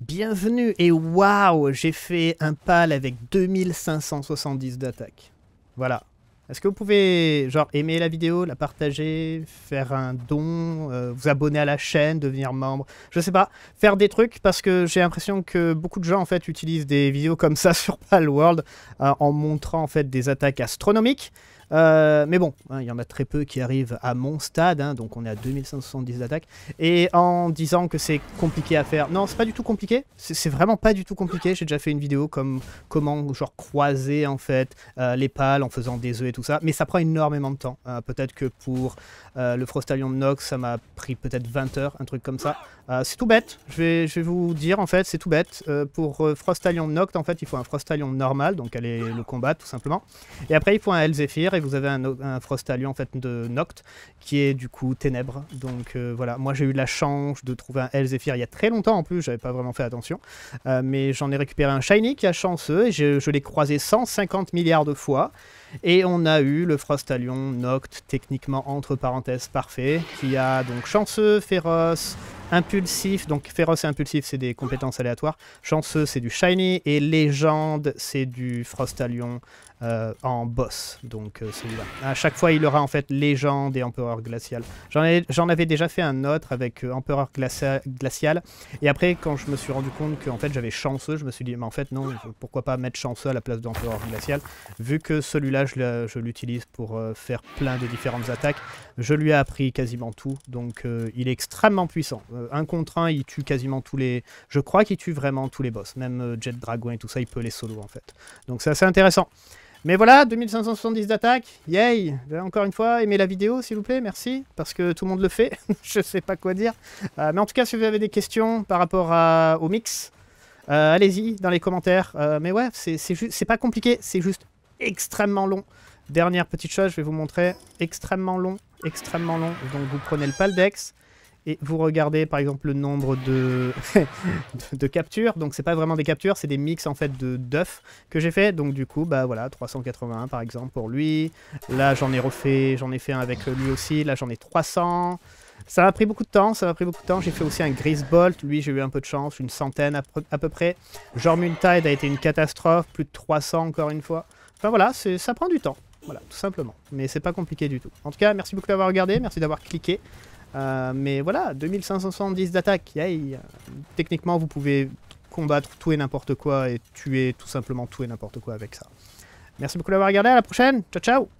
Bienvenue et waouh, j'ai fait un pal avec 2570 d'attaque. Voilà. Est-ce que vous pouvez genre aimer la vidéo, la partager, faire un don, vous abonner à la chaîne, devenir membre, je sais pas, faire des trucs parce que j'ai l'impression que beaucoup de gens en fait utilisent des vidéos comme ça sur Palworld en montrant en fait des attaques astronomiques. Mais bon, hein, il y en a très peu qui arrivent à mon stade, hein, donc on est à 2570 d'attaque, et en disant que c'est compliqué à faire. Non, c'est pas du tout compliqué, c'est vraiment pas du tout compliqué. J'ai déjà fait une vidéo comme comment genre croiser en fait les pales en faisant des œufs et tout ça, mais ça prend énormément de temps. Peut-être que pour le Frostalion de Nox, ça m'a pris peut-être 20 heures, un truc comme ça. C'est tout bête, je vais vous dire en fait, c'est tout bête. Pour Frostalion Noct, en fait, il faut un Frostalion normal, donc aller le combattre tout simplement. Et après, il faut un Elzéphir, et vous avez un Frostalion en fait de Noct, qui est du coup Ténèbres. Donc voilà, moi j'ai eu la chance de trouver un Elzéphir il y a très longtemps en plus, j'avais pas vraiment fait attention. Mais j'en ai récupéré un Shiny qui a chanceux, et je l'ai croisé 150 milliards de fois. Et on a eu le Frostalion Noct, techniquement entre parenthèses parfait, qui a donc chanceux, féroce, impulsif. Donc féroce et impulsif, c'est des compétences aléatoires. Chanceux, c'est du Shiny. Et légende, c'est du Frostalion en boss. Donc celui-là. À chaque fois, il aura en fait légende et empereur glacial. J'en avais déjà fait un autre avec empereur glacial. Et après, quand je me suis rendu compte qu'en fait j'avais chanceux, je me suis dit, mais en fait non, pourquoi pas mettre chanceux à la place d'empereur glacial, vu que celui-là, je l'utilise pour faire plein de différentes attaques. Je lui ai appris quasiment tout, donc il est extrêmement puissant. 1 contre 1, il tue quasiment tous les... Je crois qu'il tue vraiment tous les boss, même Jet Dragon et tout ça, il peut les solo en fait. Donc c'est assez intéressant. Mais voilà, 2570 d'attaque, yay! Encore une fois, aimez la vidéo s'il vous plaît, merci, parce que tout le monde le fait, je sais pas quoi dire. Mais en tout cas, si vous avez des questions par rapport au mix, allez-y dans les commentaires. Mais ouais, c'est pas compliqué, c'est juste extrêmement long. Dernière petite chose, je vais vous montrer, extrêmement long. Donc vous prenez le Paldex et vous regardez par exemple le nombre de, de captures. Donc c'est pas vraiment des captures, c'est des mix en fait d'œufs que j'ai fait. Donc du coup, bah voilà, 381 par exemple pour lui. Là j'en ai fait un avec lui aussi. Là j'en ai 300. Ça m'a pris beaucoup de temps, J'ai fait aussi un Grisbolt, lui j'ai eu un peu de chance, une centaine à peu près. Jormuntide a été une catastrophe, plus de 300 encore une fois. Enfin voilà, ça prend du temps, voilà, tout simplement. Mais c'est pas compliqué du tout. En tout cas, merci beaucoup d'avoir regardé, merci d'avoir cliqué. Mais voilà, 2570 d'attaque, yay. Techniquement, vous pouvez combattre tout et n'importe quoi et tuer tout simplement tout et n'importe quoi avec ça. Merci beaucoup d'avoir regardé, à la prochaine, ciao ciao.